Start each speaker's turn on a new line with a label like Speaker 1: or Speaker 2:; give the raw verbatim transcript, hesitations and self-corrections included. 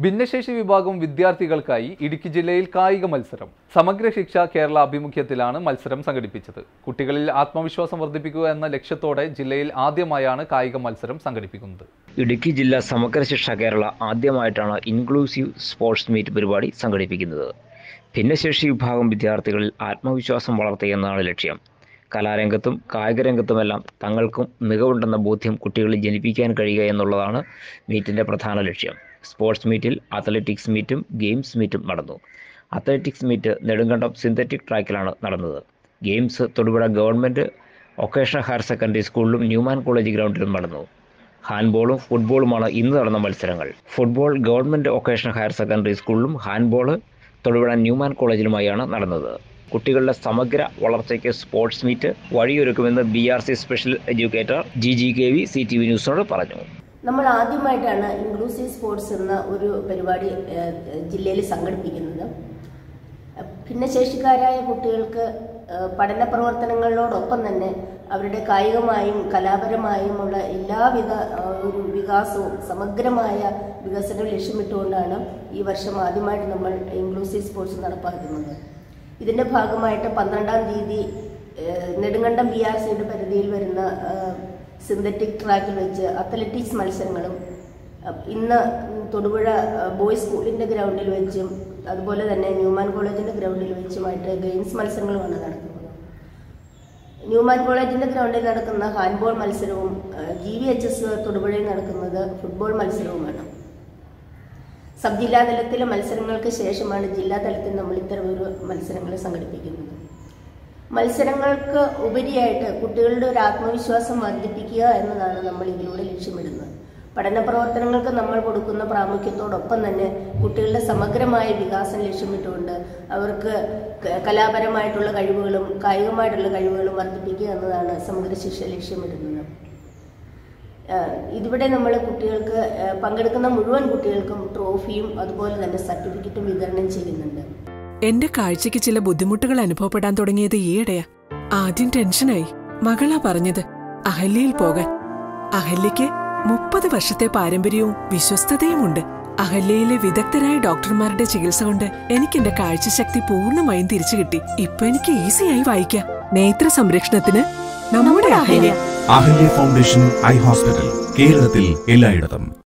Speaker 1: ഭിന്നശേഷി വിഭാഗം വിദ്യാർത്ഥികൾക്കായി ഇടുക്കി ജില്ലയിൽ കായിക മത്സരം. സമഗ്ര ശിക്ഷ കേരള ആഭിമുഖ്യത്തിലാണ് മത്സരം സംഘടിപ്പിച്ചത്. കുട്ടികളിൽ ആത്മവിശ്വാസം വർദ്ധിപ്പിക്കുക എന്ന ലക്ഷ്യത്തോടെ ജില്ലയിൽ ആദ്യമായാണ് കായിക മത്സരം സംഘടിപ്പിക്കുന്നത്.
Speaker 2: ഇടുക്കി ജില്ലാ സമഗ്ര ശിക്ഷ കേരള ആദ്യമായിട്ടാണ് ഇൻക്ലൂസീവ് സ്പോർട്സ് മീറ്റ് പരിപാടി സംഘടിപ്പിക്കുന്നത്. ഭിന്നശേഷി വിഭാഗം വിദ്യാർത്ഥികളിൽ ആത്മവിശ്വാസം വളർത്തുക എന്നതാണ് ലക്ഷ്യം. കലാരംഗത്തും കായിക രംഗത്തുമെല്ലാം തങ്ങൾക്കും മികവുണ്ടെന്ന ബോധ്യം കുട്ടികളിൽ ജനിപ്പിക്കാൻ കഴിയുക എന്നുള്ളതാണ് മീറ്റിൻ്റെ പ്രധാന ലക്ഷ്യം. സ്പോർട്സ് മീറ്റിൽ അത്ലറ്റിക്സ് മീറ്റും ഗെയിംസ് മീറ്റും നടന്നു. അത്ലറ്റിക്സ് മീറ്റ് നെടുങ്കണ്ടം സിന്തറ്റിക് ട്രാക്കിലാണ് നടന്നത്. Games Thodupuzha government vocational higher secondary സ്കൂളിലും ന്യൂമാൻ കോളേജ് ഗ്രൗണ്ടിലും നടന്നു. ഹാൻഡ്ബോളും ഫുട്ബോളുമാണ് ഇന്ന് നടന്ന മത്സരങ്ങൾ. Football government vocational higher secondary സ്കൂളിലും ഹാൻഡ്ബോൾ തൊടുപുഴ ന്യൂമാൻ കോളേജിലുമായാണ് നടന്നത്. കുട്ടികളുടെ സമഗ്ര വളർച്ചയ്ക്ക് സ്പോർട്സ് മീറ്റ് വഴിയൊരുക്കുമെന്ന് B R C special educator G G K V C T V ന്യൂസിനോട് പറഞ്ഞു.
Speaker 3: നമ്മൾ ആദ്യമായിട്ടാണ് ഇൻക്ലൂസീവ് സ്പോർട്സ് എന്ന ഒരു പരിപാടി ജില്ലയിൽ സംഘടിപ്പിക്കുന്നത്. ഭിന്നശേഷിക്കാരായ കുട്ടികൾക്ക് പഠന പ്രവർത്തനങ്ങളോടൊപ്പം തന്നെ അവരുടെ കായികമായും കലാപരമായുമുള്ള എല്ലാവിധ ഒരു വികാസവും സമഗ്രമായ വികസനവും ലക്ഷ്യമിട്ടുകൊണ്ടാണ് ഈ വർഷം ആദ്യമായിട്ട് നമ്മൾ ഇൻക്ലൂസീവ് സ്പോർട്സ് നടപ്പാക്കുന്നത്. ഇതിൻ്റെ ഭാഗമായിട്ട് പന്ത്രണ്ടാം തീയതി നെടുങ്കണ്ടം ബി ആർ സിയുടെ പരിധിയിൽ വരുന്ന സിന്തറ്റിക് ട്രാക്കിൽ വെച്ച് അത്ലറ്റിക്സ് മത്സരങ്ങളും, ഇന്ന് തൊടുപുഴ ബോയ്സ് സ്കൂളിൻ്റെ ഗ്രൗണ്ടിൽ വെച്ചും അതുപോലെ തന്നെ ന്യൂമാൻ കോളേജിൻ്റെ ഗ്രൗണ്ടിൽ വെച്ചുമായിട്ട് ഗെയിംസ് മത്സരങ്ങളുമാണ് നടക്കുന്നത്. ന്യൂമാൻ കോളേജിൻ്റെ ഗ്രൗണ്ടിൽ നടക്കുന്ന ഹാൻഡ്ബോൾ മത്സരവും ജി വി എച്ച് എസ് തൊടുപുഴയിൽ നടക്കുന്നത് ഫുട്ബോൾ മത്സരവുമാണ്. സബ് ജില്ലാ തലത്തിലെ മത്സരങ്ങൾക്ക് ശേഷമാണ് ജില്ലാ തലത്തിൽ നമ്മൾ ഇത്തരം ഒരു മത്സരങ്ങൾ സംഘടിപ്പിക്കുന്നത്. മത്സരങ്ങൾക്ക് ഉപരിയായിട്ട് കുട്ടികളുടെ ഒരു ആത്മവിശ്വാസം വർദ്ധിപ്പിക്കുക എന്നതാണ് നമ്മൾ ഇതിലൂടെ ലക്ഷ്യമിടുന്നത്. പഠന പ്രവർത്തനങ്ങൾക്ക് നമ്മൾ കൊടുക്കുന്ന പ്രാമുഖ്യത്തോടൊപ്പം തന്നെ കുട്ടികളുടെ സമഗ്രമായ വികാസം ലക്ഷ്യമിട്ടുകൊണ്ട് അവർക്ക് കലാപരമായിട്ടുള്ള കഴിവുകളും കായികമായിട്ടുള്ള കഴിവുകളും വർദ്ധിപ്പിക്കുക എന്നതാണ് സമഗ്ര ശിക്ഷ ലക്ഷ്യമിടുന്നത്. ഇതിവിടെ നമ്മൾ കുട്ടികൾക്ക് പങ്കെടുക്കുന്ന മുഴുവൻ കുട്ടികൾക്കും ട്രോഫിയും അതുപോലെ തന്നെ സർട്ടിഫിക്കറ്റും വിതരണം ചെയ്യുന്നുണ്ട്.
Speaker 4: എന്റെ കാഴ്ചയ്ക്ക് ചില ബുദ്ധിമുട്ടുകൾ അനുഭവപ്പെടാൻ തുടങ്ങിയത് ഈയിടെയാ. ആദ്യം ടെൻഷനായി. മകളാ പറഞ്ഞത് അഹല്യയിൽ പോകാൻ. അഹല്യയ്ക്ക് മുപ്പത് വർഷത്തെ പാരമ്പര്യവും വിശ്വസ്തതയുമുണ്ട്. അഹല്യയിലെ വിദഗ്ധരായ ഡോക്ടർമാരുടെ ചികിത്സ കൊണ്ട് എനിക്ക് എന്റെ കാഴ്ചശക്തി പൂർണ്ണമായും തിരിച്ചു കിട്ടി. ഇപ്പൊ എനിക്ക് ഈസിയായി വായിക്കാം. നേത്ര സംരക്ഷണത്തിന് നമ്മുടെ Ahalya.
Speaker 5: Ahalya foundation eye hospital, കേരളത്തിൽ എല്ലായിടത്തും.